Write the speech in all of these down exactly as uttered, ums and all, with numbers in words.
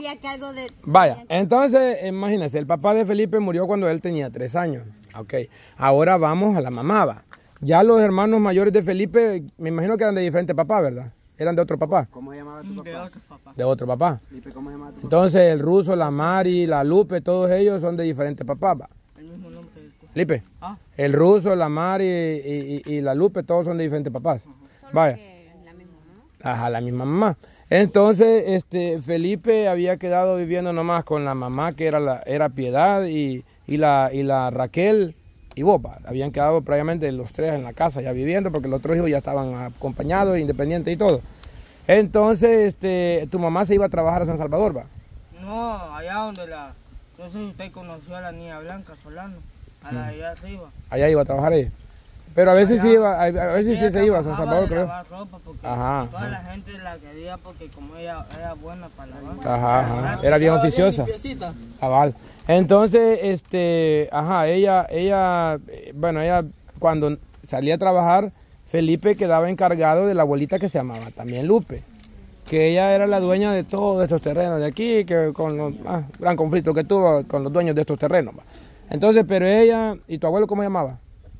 decía que algo de... Vaya, entonces, imagínense, el papá de Felipe murió cuando él tenía tres años. Ok, ahora vamos a la mamá, va. Ya los hermanos mayores de Felipe, me imagino que eran de diferente papá, ¿verdad? Eran de otro papá. ¿Cómo se llamaba tu papá? De otro papá. De otro papá. Felipe, ¿cómo se llamaba tu papá? Entonces, el Ruso, la Mari, la Lupe, todos ellos son de diferentes papás, va. El mismo nombre del tu- Felipe, Ah, el Ruso, la Mari y, y- y la Lupe, todos son de diferentes papás. Vaya. La misma, ¿no? Ajá, la misma mamá. Entonces, este, Felipe había quedado viviendo nomás con la mamá, que era, la, era Piedad, y, y, la, y la Raquel y Boba. Habían quedado prácticamente los tres en la casa ya viviendo, porque los otros hijos ya estaban acompañados, independientes y todo. Entonces, este, tu mamá se iba a trabajar a San Salvador, ¿va? no, allá donde la... No sé si usted conoció a la niña Blanca Solano. A la de allá arriba. Allá iba a trabajar ella. Pero a veces Allá. sí iba, a a veces sí Ella se iba a San trabajaba Salvador, de creo. lavar ropa porque Ajá, toda ajá. la gente la quería porque como ella era buena para lavar. Ajá, ajá. Era bien oficiosa. Cabal. Entonces, este, ajá, ella, ella, eh, bueno, ella cuando salía a trabajar, Felipe quedaba encargado de la abuelita que se llamaba también Lupe, que ella era la dueña de todos estos terrenos de aquí, que con los, ah, gran conflicto que tuvo con los dueños de estos terrenos. Va. Entonces, pero ella, ¿y tu abuelo cómo se llamaba?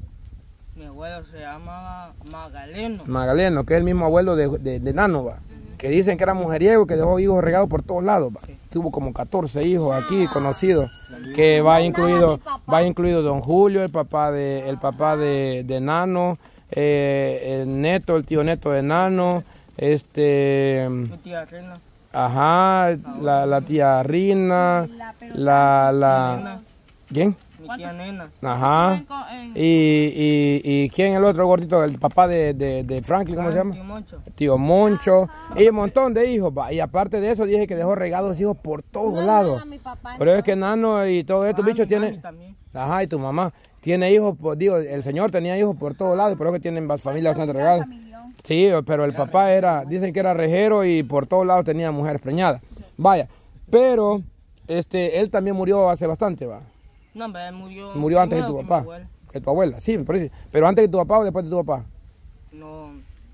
Mi abuelo se llamaba Magaleno. Magaleno, que es el mismo abuelo de, de, de Nano, va, que dicen que era mujeriego, que dejó hijos regados por todos lados, va. Tuvo como catorce hijos aquí conocidos, que va incluido, va incluido don Julio, el papá de, el papá de, de Nano, eh, el neto, el tío neto de Nano, este, Mi tía Rina. ajá, la, la tía Rina, la, la, ¿quién? Mi tía Nena. Ajá, y, y, y ¿quién el otro gordito? El papá de, de, de Franklin, ¿cómo se llama? Tío Moncho. Tío Moncho, y un montón de hijos, va. Y aparte de eso dije que dejó regados hijos por todos lados. A mi papá. Pero es que Nano y todos estos Ah, bichos mi mami tienen, también. ajá, y tu mamá, tiene hijos, por, digo, el señor tenía hijos por todos lados, y por eso que tienen bas- familias bastante regadas. Sí, pero el papá era, dicen que era rejero y por todos lados tenía mujeres preñadas. Vaya, pero este, él también murió hace bastante, va. No, hombre, él murió. Murió antes que primero tu mi papá, abuela. que tu abuela, sí, me parece. Pero antes que tu papá o después de tu papá. No.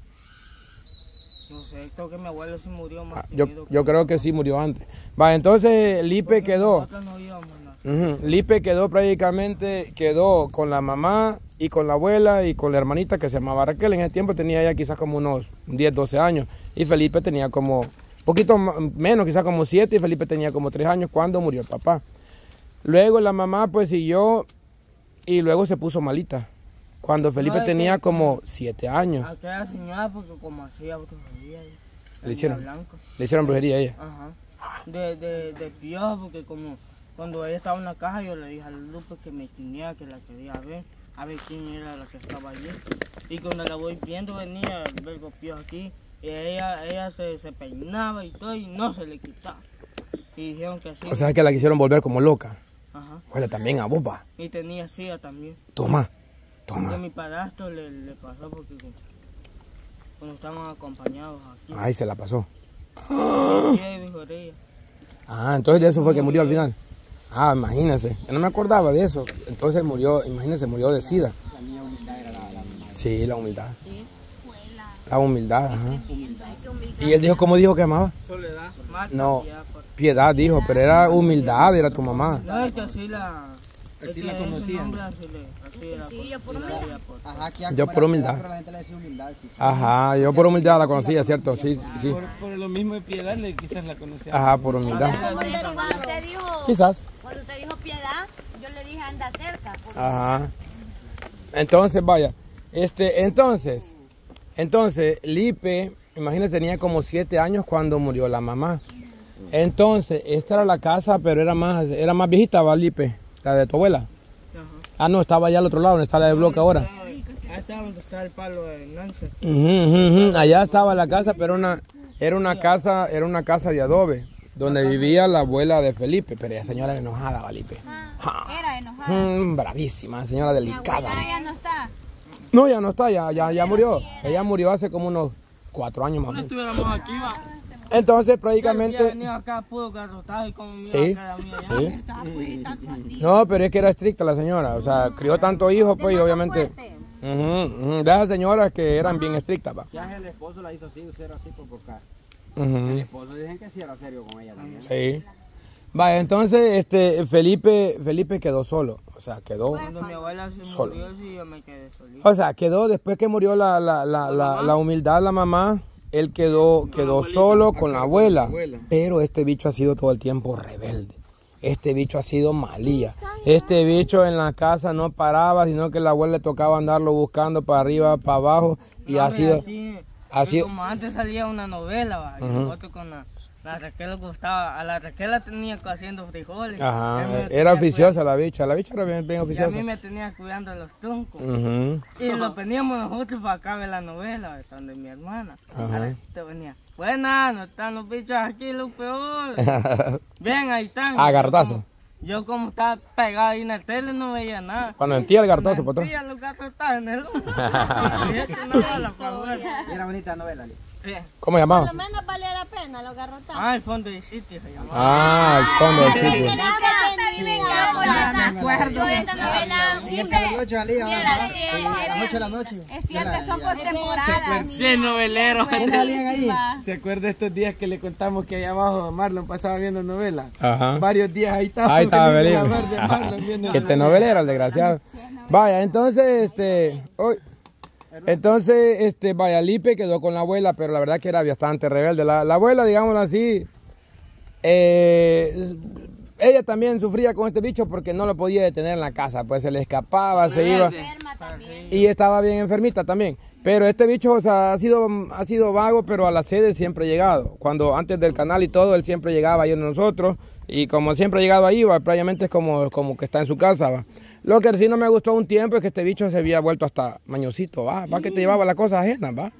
No sé, creo que mi abuelo sí murió más. Ah, yo, seguido que yo mi creo que papá. sí murió antes. Va, entonces Lipe Porque quedó. Nosotros no íbamos nada. Ujú, Lipe quedó prácticamente, quedó con la mamá y con la abuela y con la hermanita que se llamaba Raquel. En ese tiempo tenía ella quizás como unos diez, doce años. Y Felipe tenía como, poquito m- menos, quizás como siete, y Felipe tenía como tres años cuando murió el papá. Luego la mamá pues siguió y luego se puso malita. Cuando Felipe es que- tenía como siete años. Aquella señora, porque como hacía brujería. Le hicieron. Blanco. Le hicieron brujería a ella. Ajá. De, de, de piojo, porque como cuando ella estaba en la caja, yo le dije a Lupe que me tenía, que la quería ver, a ver quién era la que estaba allí. Y cuando la voy viendo, venía el verbo piojo aquí, y ella, ella se, se peinaba y todo, y no se le quitaba. Y dijeron que sí. O sea que la quisieron volver como loca. Ajá. Bueno, también a boba. Y tenía sida también. Toma, Que toma. mi padrastro le, le pasó porque cu- cuando estaban acompañados aquí. Ay, se la pasó. Sí, dijo ella. Ah, entonces de eso fue que murió al final. Ah, imagínense. Yo no me acordaba de eso. Entonces murió, imagínense, murió de sida. La niña humildad era la, la mamá. Sí, la humildad. Sí. La humildad, ajá. Humildad. Y él dijo, ¿cómo dijo que amaba? Soledad. Marta, No, ya, por- piedad dijo, pero era humildad, era tu mamá. No, es que así la... es Así que la ese conocían. nombre así le- así era Sí, por- yo por sí, humildad. era por- Ajá, aquí Yo como por era humildad. piedad, pero la gente le decía humildad. sí. Ajá, yo por humildad la conocía, ¿cierto? Sí, sí. Por, por lo mismo de piedad le quizás la conocía. Ajá, por O sea, humildad. como el derivado. Cuando usted dijo, Quizás. cuando usted dijo piedad, yo le dije anda cerca. porque- Ajá. Entonces, vaya. Este, entonces, entonces, Lipe, imagínate, tenía como siete años cuando murió la mamá. Entonces, esta era la casa, pero era más, era más viejita, ¿va, Lipe? La de tu abuela. Ajá. Ah, no, estaba allá al otro lado, donde está la de bloque ahora. Ahí está donde está el palo de Nancy. Ujú, ujú, ujú. Allá estaba la casa, pero una, era una casa, era una casa de adobe, donde vivía la abuela de Felipe, pero ella señora era enojada, ¿va, Lipe? Ja. Era enojada. Mm, bravísima, señora delicada. Ah, ya no está. No, ya no está, ya, ya, ya murió. Ella murió hace como unos cuatro años más o menos. Estuviéramos aquí, va. Entonces, Había prácticamente... venido acá puro garrotado y como me iba Sí, a quedar a mí allá. sí. No, pero es que era estricta la señora, o sea, crió tanto hijo, pues, y obviamente... Ujú, ujú, de esas señoras que eran bien estrictas, va. Ya el esposo la hizo así, usted era así por buscar. Ujú. El esposo dicen que sí era serio con ella también. Sí. Vaya, entonces este Felipe Felipe quedó solo, o sea, quedó Cuando mi abuela se Solo. murió, sí, yo me quedé solito. o sea, quedó después que murió la, la, la, la, la humildad la mamá, él quedó quedó solo con la abuela, pero este bicho ha sido todo el tiempo rebelde. Este bicho ha sido malía. Este bicho en la casa no paraba, sino que la abuela le tocaba andarlo buscando para arriba, para abajo y No, ha hombre, sido así, ha que sido como antes salía una novela, va, y nosotros con la, la Raquel le gustaba, a la Raquel la tenía haciendo frijoles. Ajá, Y a mí me era tenía oficiosa la bicha, la bicha era bien, bien cuidando- Y a oficiosa. mí me tenía cuidando los troncos. Ujú. Y lo veníamos nosotros para acá ver la novela, donde mi hermana. Ajá. A la- Te venía, buena, no están los bichos aquí, lo peor. Ven, ahí están. Ah, Yo garrotazo. como- Yo como estaba pegado ahí en la tele no veía nada. Cuando mentía el garrotazo, patrón. Mentía, los gatos estaban en el ojo. Y esto no vale, pa' jugar. Era bonita novela, Ali. Eh, ¿Cómo llamaba? Por lo menos valía la pena los garrotazos. Ah, el fondo del sitio se llamaba. Ah, el fondo del sitio. Me acuerdo de esta novela. En el Telenoche, Ali, ahora, Mira, sí, la noche a la noche. Es cierto, son por temporadas. Sí, novelero. ¿Quién salían ahí? ¿Se acuerda estos días que le contamos que allá abajo Marlon pasaba viendo novela? Ajá. Varios días ahí estaba. Ahí estaba Felipe Felipe. Lamar de Marlon viendo Que te novelera el desgraciado. Vaya, entonces, este, hoy, entonces, este, vaya, Lipe quedó con la abuela, pero la verdad que era bastante rebelde. La, la abuela, digámoslo así, eh, ella también sufría con este bicho porque no lo podía detener en la casa, pues se le escapaba, se iba. Enferma también. Y estaba bien enfermita también. Pero este bicho, o sea, ha sido, ha sido vago, pero a la sede siempre ha llegado. Cuando antes del canal y todo, él siempre llegaba ahí en nosotros. Y como siempre ha llegado ahí, va, prácticamente es como, como que está en su casa, va. Lo que sí no me gustó un tiempo es que este bicho se había vuelto hasta mañosito, va. Va que te llevaba las cosas ajenas, va.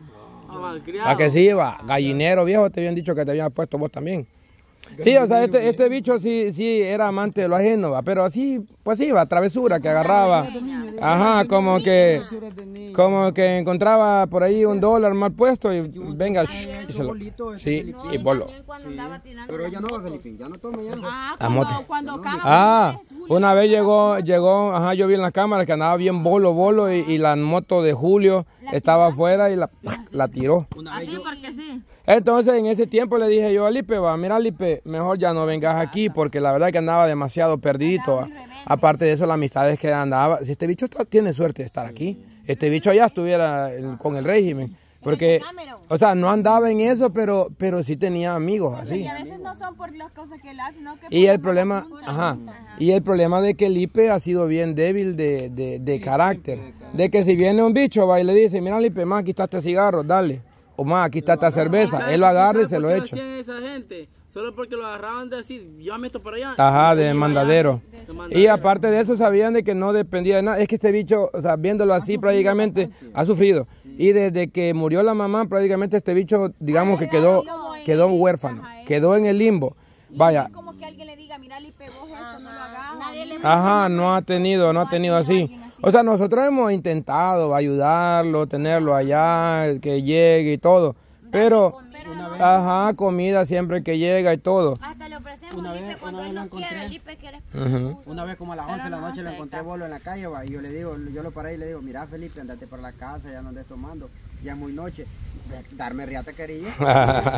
Va que sí, va. Gallinero viejo, te habían dicho que te habían puesto vos también. Sí, o sea, este, este bicho sí, sí era amante de lo ajeno, va, pero así, pues sí, va, travesura, que agarraba, ajá, como que, como que encontraba por ahí un dólar mal puesto y venga, y se lo, sí, No, y y bolo. también cuando andaba tirando Pero las ella no va, motos. Felipe, ya no toma ya. Ah, A moto. cuando, cuando Cama Ah, una vez llegó, llegó, ajá, yo vi en la cámara que andaba bien bolo, bolo, y, y la moto de Julio estaba afuera y la, la tiró. así porque sí. Entonces en ese tiempo le dije yo a Lipe, va, mira Lipe, mejor ya no vengas aquí porque la verdad que andaba demasiado perdidito. Va. Aparte de eso, las amistades que andaba, si este bicho está- tiene suerte de estar aquí, este bicho allá estuviera el- con el régimen. Porque, o sea, no andaba en eso, pero, pero sí tenía amigos así. Y a veces no son por las cosas que él hace, sino que Y por el problema, ajá, y el problema de que Lipe ha sido bien débil de, de, de carácter. De que si viene un bicho, va y le dice, mira Lipe, más aquí está este cigarro, dale. O más, aquí está esta cerveza. Él lo agarra y se lo echa. ¿Por qué lo hacían esa gente? Solo porque lo agarraban de decir, llévame esto para allá. Ajá, Y de iba allá. mandadero. De mandadero. Y aparte de eso sabían de que no dependía de nada. Es que este bicho, o sea, viéndolo así prácticamente, ha sufrido. Y desde que murió la mamá, prácticamente este bicho, digamos que quedó, quedó huérfano. Quedó en el limbo. Vaya. es como que alguien le diga, mira, le pegó esto, no lo hagas. Nadie le Ajá, no ha tenido, no ha tenido así. O sea, nosotros hemos intentado ayudarlo, tenerlo allá, que llegue y todo. Pero, ajá, comida siempre que llega y todo. Hasta le ofrecemos Una Lipe vez- cuando una él vez lo no quiere, encontré. Lipe quiere. Ujú. Una vez como a las once de la noche lo encontré bolo en la calle, va, y yo le digo, yo lo paré y le digo, mira Felipe, andate para la casa, ya no andes tomando, ya es muy noche, Ve, darme riata quería, como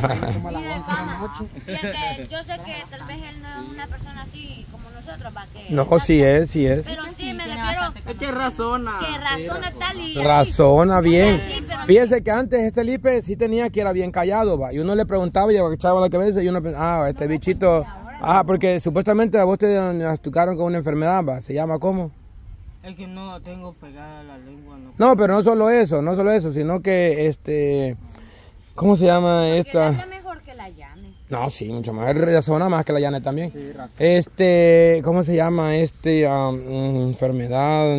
a las Mira, once de la Cama, noche. fíjate, yo sé que tal vez él no es una persona así como nosotros, va, que... No, sí es, sí es. Pero sí, me refiero Es que razona. que razona tal y... Razona bien. Sí, pero- Fíjese que antes este Lipe sí tenía que era bien callado, va. Y uno le preguntaba y echaba la cabeza y uno pensaba, ah, este bichito... Ah, porque supuestamente a vos te diagnosticaron con una enfermedad, va. ¿Se llama cómo? Es que no tengo pegada la lengua, no. No, pero no solo eso, no solo eso, sino que este... ¿Cómo se llama Que esta? la sea mejor que la llame. No, sí, mucho más. Razona más que la llane también. Sí, razón. Este, ¿cómo se llama? Este, um, mm, enfermedad...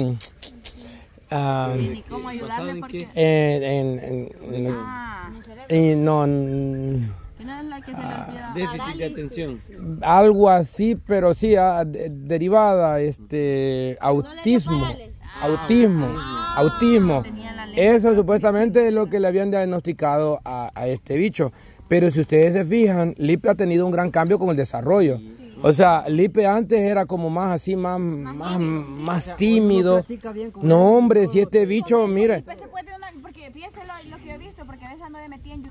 um, Ni cómo ayudarle porque eh, en, en- en- ah, y no, mm, que no es la que se le olvida. Déficit de atención. algo así, pero sí, ah, de- derivada, este, autismo, autismo, autismo. Eso supuestamente es lo que le habían diagnosticado a, a este bicho. Pero si ustedes se fijan, Lipe ha tenido un gran cambio con el desarrollo. O sea, Lipe antes era como más así, más, más, más tímido. Platica bien con No, hombre, si este bicho, mire. Pues se puede una- porque fíjense lo, lo que yo he visto, porque a veces ando de metida en YouTube y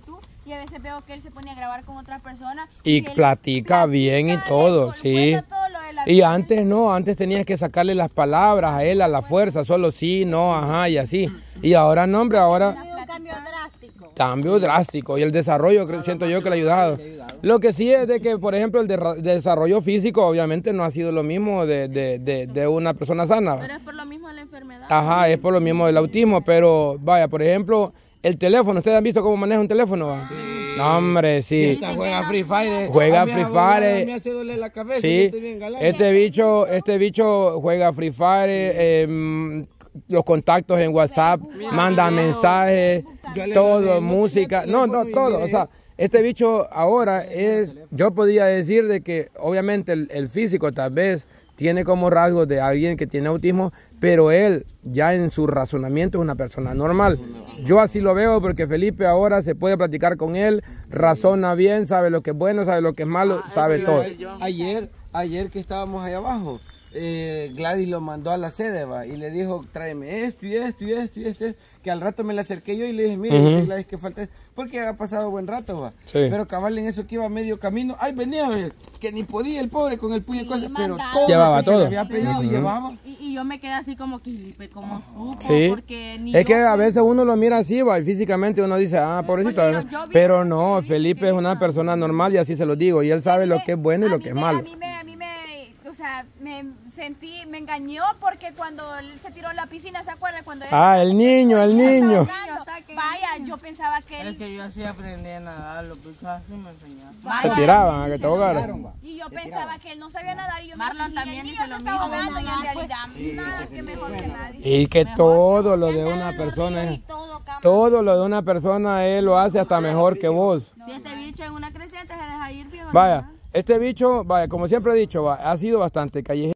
Y a veces veo que él se pone a grabar con otras personas. Y él platica bien y todo, de- sí. cuenta todo lo de la Y vida. antes no, antes tenías que sacarle las palabras a él a la fuerza, solo sí, no, ajá, y así. Y ahora no, hombre, ahora un cambio drástico. cambio drástico. Y el desarrollo, creo- siento yo que le ha ayudado. Lo que sí es de que, por ejemplo, el de- desarrollo físico obviamente no ha sido lo mismo de, de, de, de una persona sana. Pero es por lo mismo de la enfermedad. Ajá, es por lo mismo del autismo, pero vaya, por ejemplo, el teléfono, ¿ustedes han visto cómo maneja un teléfono? Va? No, hombre, sí. Esta juega Free Fire. Juega A mi Free abogada Fire. Me hace doler la cabeza. Sí, yo estoy bien galán. este bicho, este bicho juega Free Fire, eh, mm, los contactos en WhatsApp, manda mensajes, Yo le todo, mandé, música, no no, tenía no, teléfono y todo, mire. o sea, este bicho ahora es, yo podría decir de que obviamente el, el físico tal vez tiene como rasgos de alguien que tiene autismo, pero él ya en su razonamiento es una persona normal. Yo así lo veo porque Felipe ahora se puede platicar con él, razona bien, sabe lo que es bueno, sabe lo que es malo, sabe todo. Ayer, ayer que estábamos ahí abajo, eh, Gladys lo mandó a la sede, va, y le dijo, tráeme esto y esto y esto y esto, y esto, que al rato me le acerqué yo y le dije, mire, Ujú. dice Gladys, que falta esto, porque ha pasado buen rato, va. Sí. Pero cabal en eso que iba a medio camino, ay, venía, ve, que ni podía el pobre con el puño y Sí, cosas, pero mandaba. todo Llevaba lo que se todo. le había pedido, Ujú. llevaba. Y, y yo me quedé así como que, Felipe, ¿cómo supo? Sí, Porque ni es yo, que a pues, veces uno lo mira así, va, y físicamente uno dice, ah, pobrecito, Porque yo- yo vi pero que no, Felipe Felipe es una persona normal y así se lo digo, y él sabe lo que es bueno y a lo mí que es me- malo. A mí me, a mí me, o sea, me sentí, me engañó porque cuando él se tiró en la piscina, ¿se acuerdan? Cuando él Ah, el niño, el niño. Vaya, yo pensaba que Es él, que yo así aprendí a nadar, los bichos así me enseñaron. Te vaya, tiraban a que te ahogaran. y yo pensaba que él no sabía nadar y yo Marlon me también y dice el lo niño se estaba mismo. ahogando y en Nadar, realidad nada que mejor que nadie. Y que todo lo de una persona, es- todo lo de una persona él lo hace hasta mejor que vos. Si este bicho en una creciente se deja ir bien. Vaya, este bicho, vaya, como siempre he dicho, va, ha sido bastante callejero.